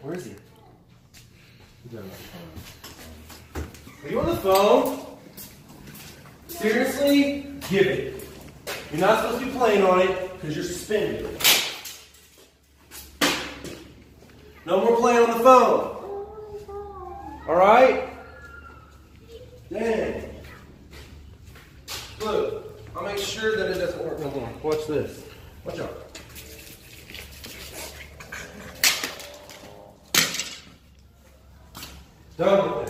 Where is he? Are you on the phone? Seriously? Give it. You're not supposed to be playing on it because you're suspended. No more playing on the phone. Alright? Dang. Look, I'll make sure that it doesn't work no more. Watch this. Watch out. Done.